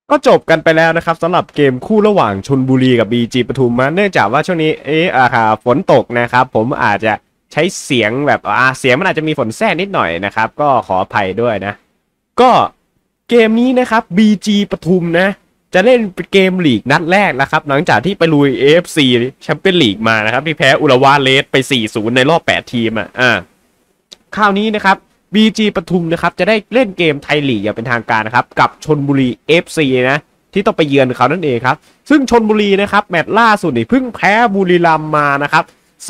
ก็จบกันไปแล้วนะครับสำหรับเกมคู่ระหว่างชลบุรีกับ BG ปทุมเนื่องจากว่าช่วงนี้ฝนตกนะครับผมอาจจะใช้เสียงแบบเสียงมันอาจจะมีฝนแทรกนิดหน่อยนะครับก็ขออภัยด้วยนะก็เกมนี้นะครับ BG ปทุมนะจะเล่นเกมลีกนัดแรกนะครับหลังจากที่ไปลุย AFC แชมเปี้ยนลีกมานะครับที่แพ้อุระวาเลสไป 4-0 ในรอบ 8 ทีมคราวนี้นะครับ BG ปทุมนะครับจะได้เล่นเกมไทยลีกอย่างเป็นทางการนะครับกับชลบุรี FC นะที่ต้องไปเยือนเขานั่นเองครับซึ่งชลบุรีนะครับแมตช์ล่าสุดนี่เพิ่งแพ้บุรีรัมย์มานะครับ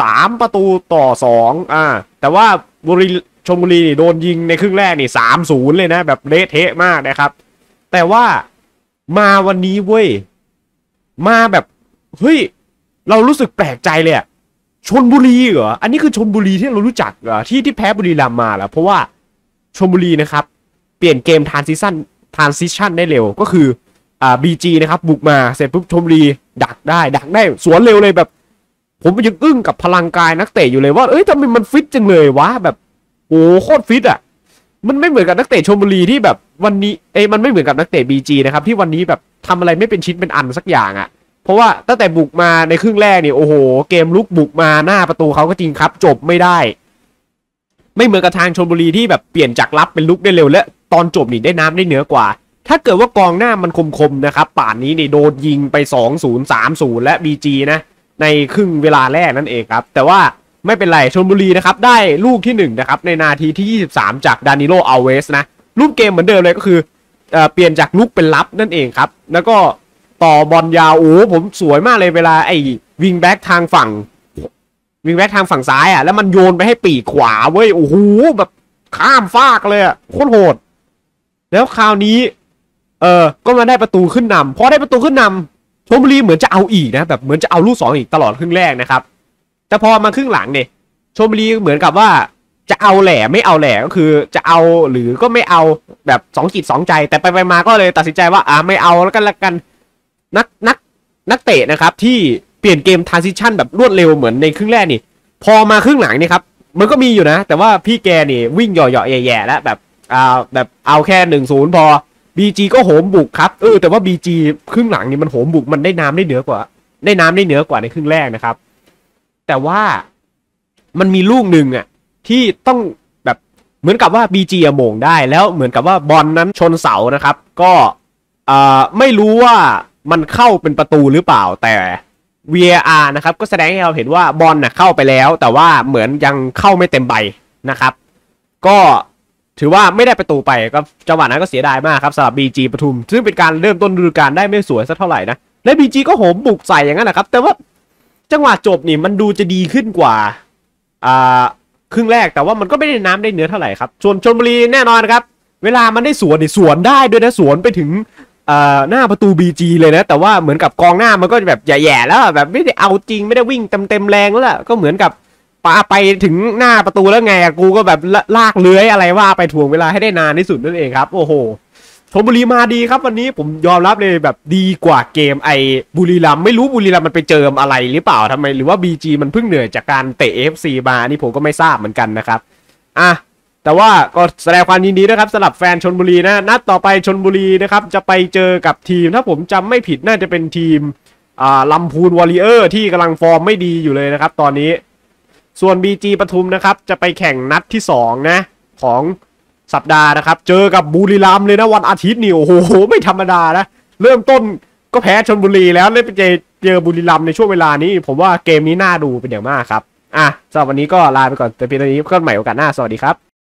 3-2แต่ว่าชลบุรีนี่โดนยิงในครึ่งแรกนี่3-0เลยนะแบบเละเทะมากนะครับแต่ว่ามาวันนี้เว้ยมาแบบเฮ้ยเรารู้สึกแปลกใจเลยอะชลบุรีเหรออันนี้คือชลบุรีที่เรารู้จักเหรอที่แพ้บุรีรัมย์มาแล้วเพราะว่าชลบุรีนะครับเปลี่ยนเกมทรานซิชั่นได้เร็วก็คือBG นะครับบุกมาเสร็จปุ๊บชลบุรีดักได้สวนเร็วเลยแบบผมยังอึ้งกับพลังกายนักเตะอยู่เลยว่าเอ้ยทำไมมันฟิตจังเลยวะแบบโอ้โคตรฟิตอ่ะมันไม่เหมือนกับนักเตะชลบุรีที่แบบวันนี้มันไม่เหมือนกับนักเตะ BG นะครับที่วันนี้แบบทำอะไรไม่เป็นชิ้นเป็นอันสักอย่างอ่ะเพราะว่าตั้งแต่บุกมาในครึ่งแรกนี่โอ้โหเกมลุกบุกมาหน้าประตูเขาก็จริงครับจบไม่ได้ไม่เหมือนกับทางชลบุรีที่แบบเปลี่ยนจากรับเป็นลุกได้เร็วและตอนจบนี่ได้น้ำได้เนื้อกว่าถ้าเกิดว่ากองหน้ามันคมๆนะครับป่านนี้นี่โดนยิงไป 2-0 3-0 และ BG นะในครึ่งเวลาแรกนั่นเองครับแต่ว่าไม่เป็นไรชลบุรีนะครับได้ลูกที่1นะครับในนาทีที่23จากดานิโลอัลเวสนะรูปเกมเหมือนเดิมเลยก็คือเปลี่ยนจากลุกเป็นรับนั่นเองครับแล้วก็ต่อบอลยาวโอ้ผมสวยมากเลยเวลาไอ้วิงแบ็กทางฝั่งซ้ายแล้วมันโยนไปให้ปีกขวาเว้ยโอ้โหแบบข้ามฟากเลยโคตรโหดแล้วคราวนี้ก็มาได้ประตูขึ้นนำพอได้ประตูขึ้นนำชลบุรีเหมือนจะเอาอีกนะแบบเหมือนจะเอาลูก2อีกตลอดครึ่งแรกนะครับแต่พอมาครึ่งหลังเนี่ยชลบุรีเหมือนกับว่าจะเอาแหล่ไม่เอาแหล่ก็คือจะเอาหรือก็ไม่เอาแบบ2 จิต 2 ใจแต่ไปมาก็เลยตัดสินใจว่าไม่เอาแล้วกันนักเตะนะครับที่เปลี่ยนเกมทรานซิชันแบบรวดเร็วเหมือนในครึ่งแรกนี่พอมาครึ่งหลังนี่ครับมันก็มีอยู่นะแต่ว่าพี่แกนี่วิ่งเหยาะๆแย่ๆแล้วแบบเอาแค่1-0พอBG ก็โหมบุกครับแต่ว่า BG ครึ่งหลังนี่มันโหมบุกมันได้น้ำได้เหนือกว่าในครึ่งแรกนะครับแต่ว่ามันมีลูกหนึ่งที่ต้องแบบเหมือนกับว่า BG โมงได้แล้วเหมือนกับว่าบอลนั้นชนเสานะครับก็ไม่รู้ว่ามันเข้าเป็นประตูหรือเปล่าแต่ VAR นะครับก็แสดงให้เราเห็นว่าบอลเข้าไปแล้วแต่ว่าเหมือนยังเข้าไม่เต็มใบนะครับก็ถือว่าไม่ได้ประตูไปก็จังหวะนั้นก็เสียดายมากครับสำหรับ BG ปทุมซึ่งเป็นการเริ่มต้นฤดูกาลได้ไม่สวยสักเท่าไหร่นะและ BG ก็โหมบุกใส่อย่างนั้นนะครับแต่ว่าจังหวะจบนี่มันดูจะดีขึ้นกว่าครึ่งแรกแต่ว่ามันก็ไม่ได้น้ำได้เนื้อเท่าไหร่ครับส่วนชลบุรีแน่นอนครับเวลามันได้สวนนี่สวนได้ด้วยนะสวนไปถึงหน้าประตู BG เลยนะแต่ว่าเหมือนกับกองหน้ามันก็แบบแย่ๆแล้วแบบไม่ได้เอาจริงไม่ได้วิ่งเต็มแรงแล้วล่ะก็เหมือนกับปาไปถึงหน้าประตูแล้วไงกูก็แบบลากเลื้อยอะไรว่าไปถ่วงเวลาให้ได้นานที่สุดนั่นเองครับโอ้โหชลบุรีมาดีครับวันนี้ผมยอมรับเลยแบบดีกว่าเกมบุรีรัมย์ไม่รู้บุรีรัมย์มันไปเจออะไรหรือเปล่าทำไมหรือว่า BG มันเพิ่งเหนื่อยจากการเตะ FC มานี่ผมก็ไม่ทราบเหมือนกันนะครับแต่ว่าก็แสดงความยินดีนะครับสำหรับแฟนชลบุรีนะนัดต่อไปชลบุรีนะครับจะไปเจอกับทีมถ้าผมจำไม่ผิดน่าจะเป็นทีมลำพูนวอริเออร์ที่กำลังฟอร์มไม่ดีอยู่เลยนะครับตอนนี้ส่วน BG ปทุมนะครับจะไปแข่งนัดที่2นะของสัปดาห์นะครับเจอกับบุรีรัมย์เลยนะวันอาทิตย์นี่โอ้โหไม่ธรรมดานะเริ่มต้นก็แพ้ชลบุรีแล้วเลยไปเจอบุรีรัมย์ในช่วงเวลานี้ผมว่าเกมนี้น่าดูเป็นอย่างมากครับสำหรับวันนี้ก็ลาไปก่อนแต่เพียงเท่านี้เพื่อนใหม่โอกาสหน้าสวัสดีครับ